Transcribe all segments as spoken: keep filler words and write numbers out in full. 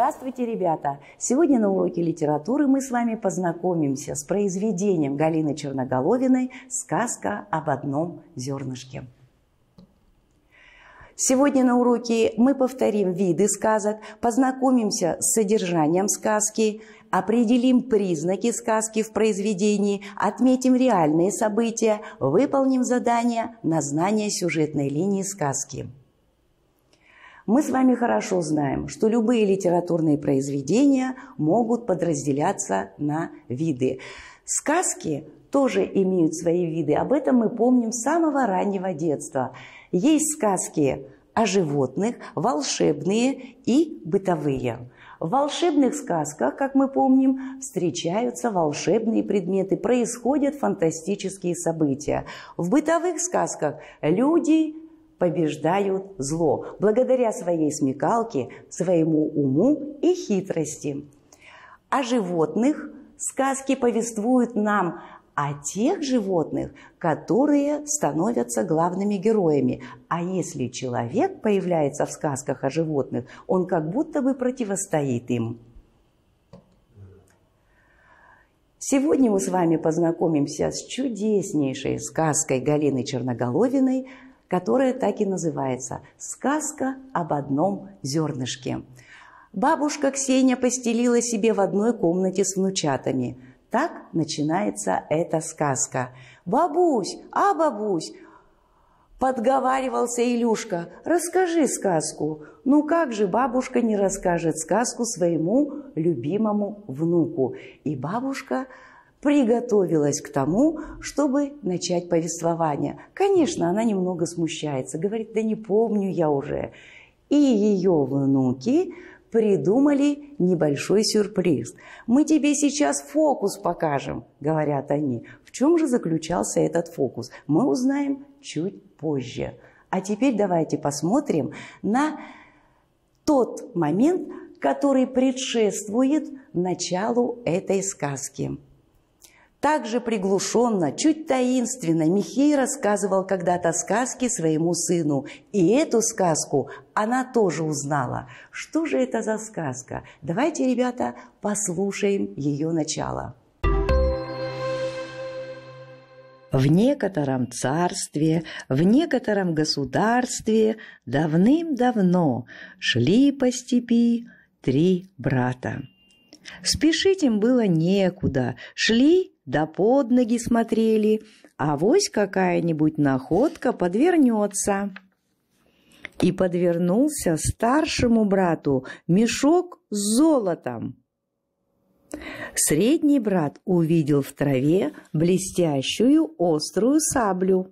Здравствуйте, ребята! Сегодня на уроке литературы мы с вами познакомимся с произведением Галины Черноголовиной «Сказка об одном зернышке». Сегодня на уроке мы повторим виды сказок, познакомимся с содержанием сказки, определим признаки сказки в произведении, отметим реальные события, выполним задания на знание сюжетной линии сказки. Мы с вами хорошо знаем, что любые литературные произведения могут подразделяться на виды. Сказки тоже имеют свои виды, об этом мы помним с самого раннего детства. Есть сказки о животных, волшебные и бытовые. В волшебных сказках, как мы помним, встречаются волшебные предметы, происходят фантастические события. В бытовых сказках люди побеждают зло благодаря своей смекалке, своему уму и хитрости. О животных сказки повествуют нам о тех животных, которые становятся главными героями. А если человек появляется в сказках о животных, он как будто бы противостоит им. Сегодня мы с вами познакомимся с чудеснейшей сказкой Галины Черноголовиной, которая так и называется «Сказка об одном зернышке». Бабушка Ксения постелила себе в одной комнате с внучатами. Так начинается эта сказка. «Бабусь, а бабусь!» – подговаривался Илюшка. «Расскажи сказку». Ну как же бабушка не расскажет сказку своему любимому внуку? И бабушка приготовилась к тому, чтобы начать повествование. Конечно, она немного смущается, говорит: да не помню я уже. И ее внуки придумали небольшой сюрприз. «Мы тебе сейчас фокус покажем», — говорят они. В чем же заключался этот фокус, мы узнаем чуть позже. А теперь давайте посмотрим на тот момент, который предшествует началу этой сказки. Также приглушенно, чуть таинственно Михей рассказывал когда-то сказки своему сыну. И эту сказку она тоже узнала. Что же это за сказка? Давайте, ребята, послушаем ее начало. В некотором царстве, в некотором государстве давным-давно шли по степи три брата. Спешить им было некуда, шли да под ноги смотрели, авось какая-нибудь находка подвернется. И подвернулся старшему брату мешок с золотом. Средний брат увидел в траве блестящую острую саблю,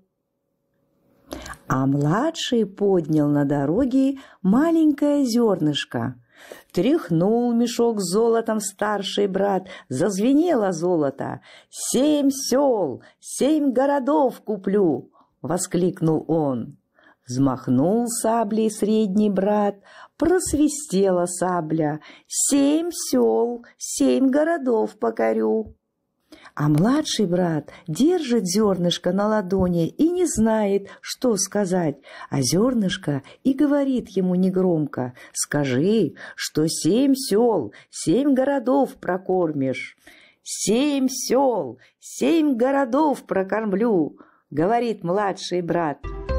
а младший поднял на дороге маленькое зернышко. Тряхнул мешок с золотом старший брат, зазвенело золото. «Семь сел, семь городов куплю!» — воскликнул он. Взмахнул саблей средний брат, просвистела сабля. «Семь сел, семь городов покорю!» А младший брат держит зернышко на ладони и не знает, что сказать. А зернышко и говорит ему негромко: «Скажи, что семь сел, семь городов прокормишь». «Семь сел, семь городов прокормлю», — говорит младший брат.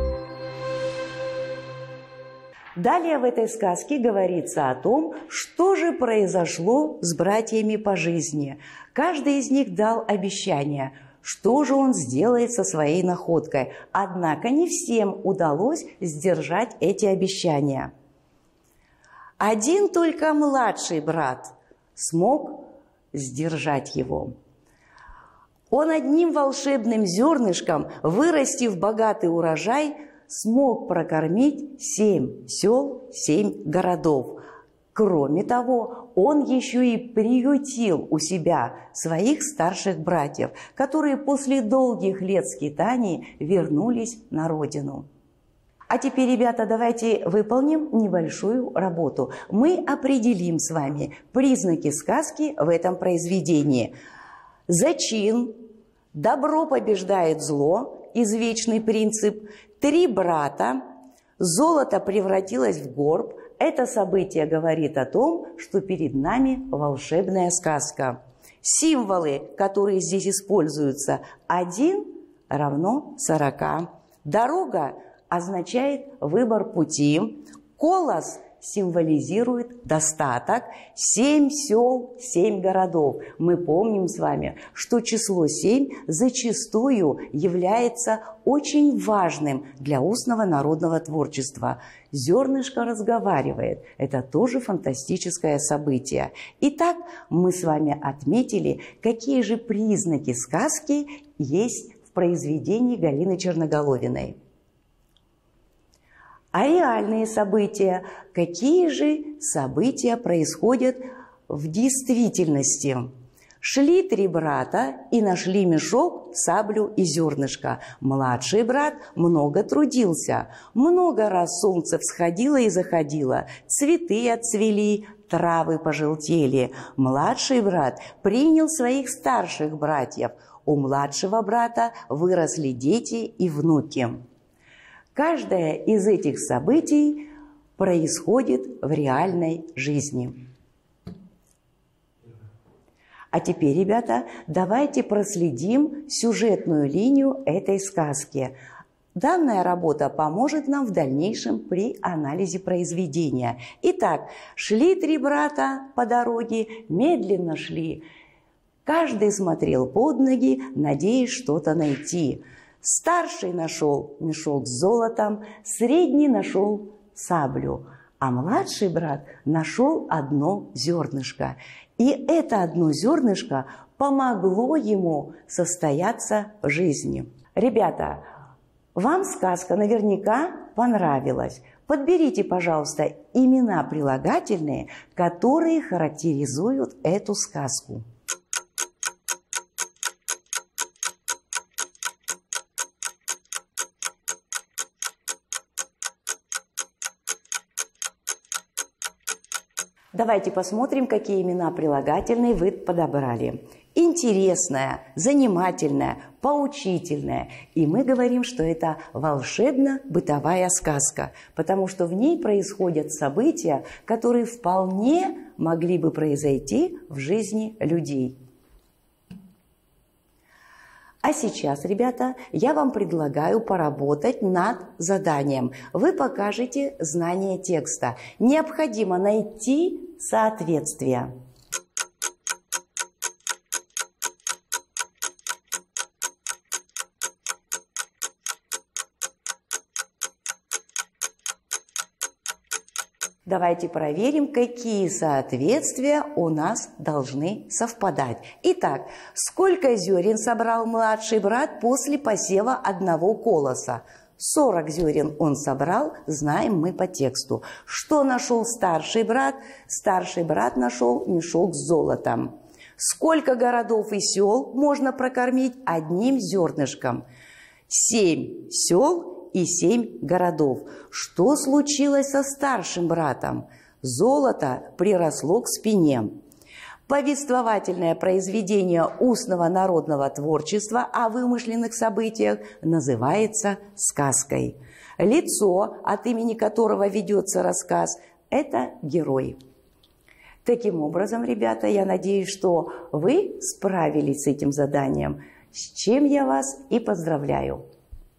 Далее в этой сказке говорится о том, что же произошло с братьями по жизни. Каждый из них дал обещание, что же он сделает со своей находкой. Однако не всем удалось сдержать эти обещания. Один только младший брат смог сдержать его. Он одним волшебным зернышком, вырастив богатый урожай, смог прокормить семь сел, семь городов. Кроме того, он еще и приютил у себя своих старших братьев, которые после долгих лет скитаний вернулись на родину. А теперь, ребята, давайте выполним небольшую работу. Мы определим с вами признаки сказки в этом произведении. Зачин, добро побеждает зло, извечный принцип, три брата, золото превратилось в горб, Это событие говорит о том, что перед нами волшебная сказка. Символы, которые здесь используются, один равно сорока. Дорога означает выбор пути. Колос символизирует достаток. Семь сел, семь городов. Мы помним с вами, что число семь зачастую является очень важным для устного народного творчества. Зернышко разговаривает. Это тоже фантастическое событие. Итак, мы с вами отметили, какие же признаки сказки есть в произведении Галины Черноголовиной. А реальные события? Какие же события происходят в действительности? Шли три брата и нашли мешок, саблю и зернышко. Младший брат много трудился. Много раз солнце всходило и заходило. Цветы отцвели, травы пожелтели. Младший брат принял своих старших братьев. У младшего брата выросли дети и внуки. Каждое из этих событий происходит в реальной жизни. А теперь, ребята, давайте проследим сюжетную линию этой сказки. Данная работа поможет нам в дальнейшем при анализе произведения. Итак, шли три брата по дороге, медленно шли. Каждый смотрел под ноги, надеясь что-то найти. Старший нашел мешок с золотом, средний нашел саблю, а младший брат нашел одно зернышко. И это одно зернышко помогло ему состояться в жизни. Ребята, вам сказка наверняка понравилась. Подберите, пожалуйста, имена прилагательные, которые характеризуют эту сказку. Давайте посмотрим, какие имена прилагательные вы подобрали. Интересная, занимательная, поучительная. И мы говорим, что это волшебно-бытовая сказка, потому что в ней происходят события, которые вполне могли бы произойти в жизни людей. А сейчас, ребята, я вам предлагаю поработать над заданием. Вы покажете знание текста. Необходимо найти соответствие. Давайте проверим, какие соответствия у нас должны совпадать. Итак, сколько зерен собрал младший брат после посева одного колоса? сорок зерен он собрал, знаем мы по тексту. Что нашел старший брат? Старший брат нашел мешок с золотом. Сколько городов и сел можно прокормить одним зернышком? Семь сел и семь городов. Что случилось со старшим братом? Золото приросло к спине. Повествовательное произведение устного народного творчества о вымышленных событиях называется сказкой. Лицо, от имени которого ведется рассказ, это герой. Таким образом, ребята, я надеюсь, что вы справились с этим заданием, с чем я вас и поздравляю.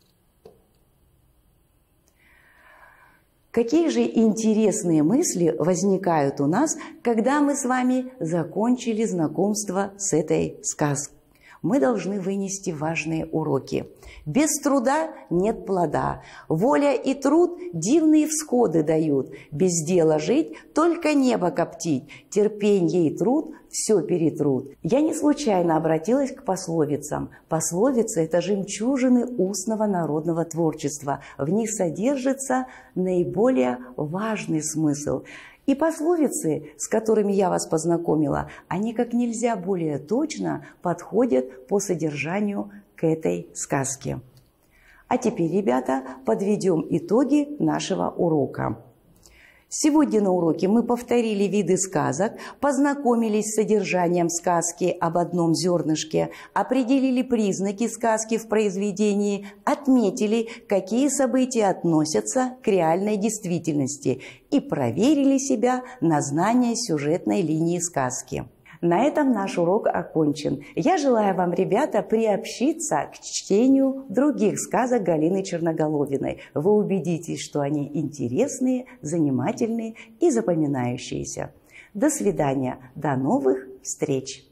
Какие же интересные мысли возникают у нас, когда мы с вами закончили знакомство с этой сказкой? Мы должны вынести важные уроки. Без труда нет плода. Воля и труд дивные всходы дают. Без дела жить, только небо коптить. Терпенье и труд все перетрут. Я не случайно обратилась к пословицам. Пословицы – это жемчужины устного народного творчества. В них содержится наиболее важный смысл. И пословицы, с которыми я вас познакомила, они как нельзя более точно подходят по содержанию к этой сказке. А теперь, ребята, подведем итоги нашего урока. Сегодня на уроке мы повторили виды сказок, познакомились с содержанием сказки об одном зернышке, определили признаки сказки в произведении, отметили, какие события относятся к реальной действительности и проверили себя на знание сюжетной линии сказки. На этом наш урок окончен. Я желаю вам, ребята, приобщиться к чтению других сказок Галины Черноголовиной. Вы убедитесь, что они интересные, занимательные и запоминающиеся. До свидания. До новых встреч!